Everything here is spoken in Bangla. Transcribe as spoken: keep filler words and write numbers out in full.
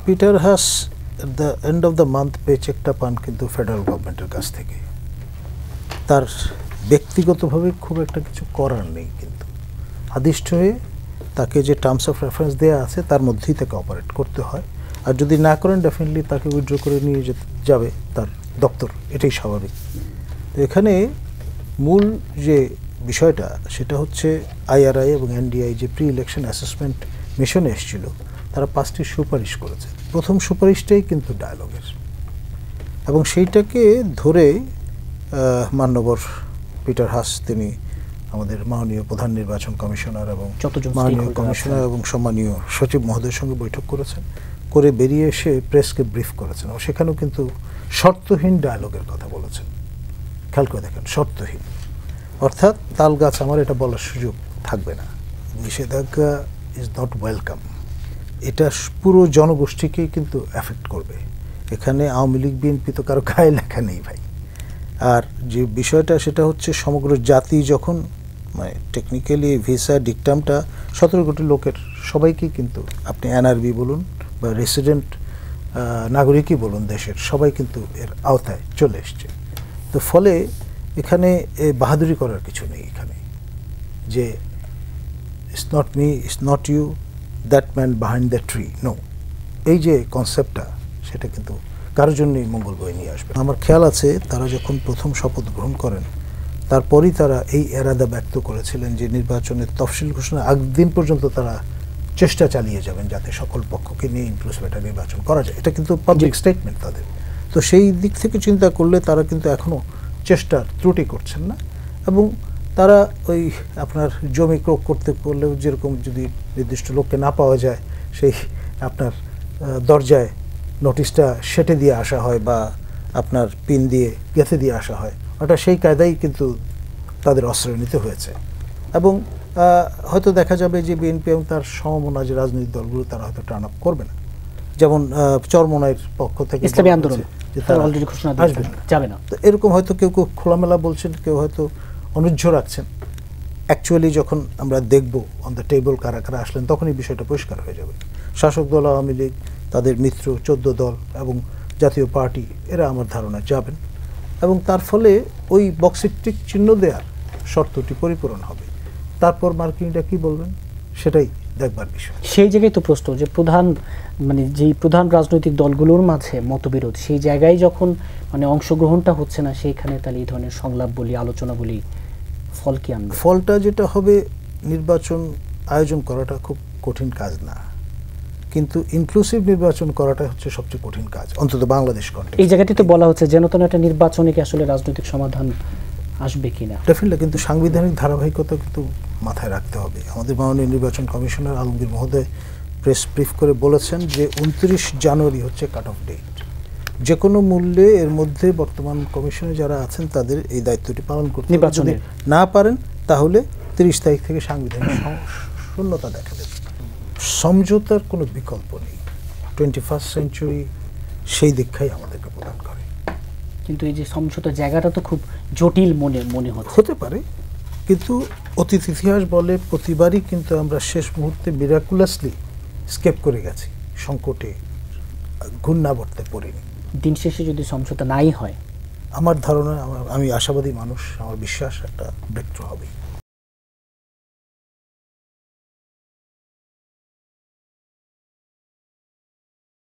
Peter has at the end of the month পেচেকটা পান কিন্তু ফেডারেল গভর্নমেন্টের কাছ থেকে। তার ব্যক্তিগতভাবে খুব একটা কিছু করার নেই, কিন্তু আদিষ্ট হয়ে তাকে যে টার্মস অফ রেফারেন্স দেওয়া আছে তার মধ্যেই তাকে অপারেট করতে হয়। আর যদি না করেন ডেফিনেটলি তাকে উইথড্র করে নিয়ে যেতে যাবে তার দপ্তর, এটাই স্বাভাবিক। তো এখানে মূল যে বিষয়টা সেটা হচ্ছে আইআরআই এবং এনডিআই যে প্রি ইলেকশন অ্যাসেসমেন্ট মিশনে এসেছিল, তারা পাঁচটি সুপারিশ করেছে। প্রথম সুপারিশটাই কিন্তু ডায়ালগের, এবং সেইটাকে ধরে মান্যবর পিটার হাস তিনি আমাদের মাননীয় প্রধান নির্বাচন কমিশনার এবং মাননীয় কমিশনার এবং সম্মানীয় সচিব মহোদয়ের সঙ্গে বৈঠক করেছেন, করে বেরিয়ে এসে প্রেসকে ব্রিফ করেছেন। এবং সেখানেও কিন্তু শর্তহীন ডায়ালগের কথা বলেছেন। খেয়াল করে দেখেন, শর্তহীন, অর্থাৎ তাল গাছ আমার এটা বলার সুযোগ থাকবে না, নিষেধাজ্ঞা ইজ নট ওয়েলকাম। এটা পুরো জনগোষ্ঠীকেই কিন্তু এফেক্ট করবে। এখানে আওয়ামী লীগ বিএনপি তো কারো গায়ে লেখা নেই ভাই। আর যে বিষয়টা সেটা হচ্ছে সমগ্র জাতি যখন মানে টেকনিক্যালি ভিসা ডিকটামটা সতেরো কোটি লোকের সবাইকেই কিন্তু আপনি এনআরবি বলুন বা রেসিডেন্ট নাগরিকই বলুন, দেশের সবাই কিন্তু এর আওতায় চলে এসছে। তো ফলে এখানে বাহাদুরি করার কিছু নেই। এখানে যে it's not me, it's not you, that man behind the tree, no, এই যে কনসেপ্টটা সেটা কিন্তু কারোর জন্যই মঙ্গল বয়ে নিয়ে আসবে। আমার খেয়াল আছে তারা যখন প্রথম শপথ গ্রহণ করেন তারপরই তারা এই এরাদা ব্যক্ত করেছিলেন যে নির্বাচনের তফসিল ঘোষণার আগ দিন পর্যন্ত তারা চেষ্টা চালিয়ে যাবেন যাতে সকল পক্ষকে নিয়ে ইনক্লুসিভ একটা নির্বাচন করা যায়। এটা কিন্তু পাবলিক স্টেটমেন্ট তাদের। তো সেই দিক থেকে চিন্তা করলে তারা কিন্তু এখনও চেষ্টার ত্রুটি করছেন না। এবং তারা ওই আপনার জমি ক্রোক করতে করলেও যেরকম যদি নির্দিষ্ট লোককে না পাওয়া যায় সেই আপনার দরজায় নোটিশটা সেটে দিয়ে আসা হয় বা আপনার পিন দিয়ে গেঁথে দিয়ে আসা হয়, ওটা সেই কায়দাই কিন্তু তাদের আশ্রয় নিতে হয়েছে। এবং হয়তো দেখা যাবে যে বিএনপি এবং তার সমমনা যে রাজনৈতিক দলগুলো তারা হয়তো টার্ন আপ করবে না, যেমন চরমোনাইয়ের পক্ষ থেকে ইসলামী আন্দোলন আসবে যাবে না। তো এরকম হয়তো কেউ কেউ খোলামেলা বলছেন, কেউ হয়তো অনুজ্জ রাখছেন। অ্যাকচুয়ালি যখন আমরা দেখব অন দ্য টেবল কারা কারা আসলেন তখনই বিষয়টা পরিষ্কার হয়ে যাবে। শাসক দল আওয়ামী লীগ, তাদের মিত্র চোদ্দ দল এবং জাতীয় পার্টি এরা আমার ধারণা যাবেন, এবং তার ফলে ওই বক্সের টিক চিহ্ন দেওয়ার শর্তটি পরিপূরণ হবে। তারপর মার্কিংটা কি বলবেন সেটাই দেখবার বিষয়। সেই জায়গায় তো প্রশ্ন যে প্রধান মানে যেই প্রধান রাজনৈতিক দলগুলোর মাঝে মতবিরোধ, সেই জায়গায় যখন মানে অংশগ্রহণটা হচ্ছে না, সেইখানে তাহলে এই ধরনের সংলাপ বলি আলোচনা বলি ফল কি আনবে? ফলটা যেটা হবে, নির্বাচন আয়োজন করাটা খুব কঠিন কাজ না, কিন্তু ইনক্লুসিভ নির্বাচন করাটা হচ্ছে সবচেয়ে কঠিন কাজ, অন্তত বাংলাদেশ কন্টেক্সটে। এই জায়গাটি তো বলা হচ্ছে যেন তেন একটা নির্বাচনে কি আসলে রাজনৈতিক সমাধান আসবে কিনা। ডেফিনেটলি, কিন্তু সাংবিধানিক ধারাবাহিকতা কিন্তু মাথায় রাখতে হবে। আমাদের মাননীয় নির্বাচন কমিশনার আলমগীর মহোদয় প্রেস ব্রিফ করে বলেছেন যে উনত্রিশ জানুয়ারি হচ্ছে কাট অফ ডেট। যে কোনো মূল্যে এর মধ্যে বর্তমান কমিশনে যারা আছেন তাদের এই দায়িত্বটি পালন করতে হবে। যদি না পারেন তাহলে তিরিশ তারিখ থেকে সাংবিধানিক শূন্যতা দেখা দেবে। সমঝোতার কোনো বিকল্প নেই। টোয়েন্টি ফার্স্ট সেঞ্চুরি সেই দীক্ষাই আমাদেরকে প্রদান করে। কিন্তু এই যে সমঝোতার জায়গাটা তো খুব জটিল মনে মনে হচ্ছে। হতে পারে, কিন্তু অতীত ইতিহাস বলে প্রতিবারই কিন্তু আমরা শেষ মুহূর্তে মিরাকুলাসলি স্কেপ করে গেছি, সংকটে ঘূর্ণাবর্তে পড়িনি। দিন শেষে যদি সমঝোতা নাই হয়, আমার ধারণা, আমি আশাবাদী মানুষ, আমার বিশ্বাস একটা ব্রেকথ্রু হবে।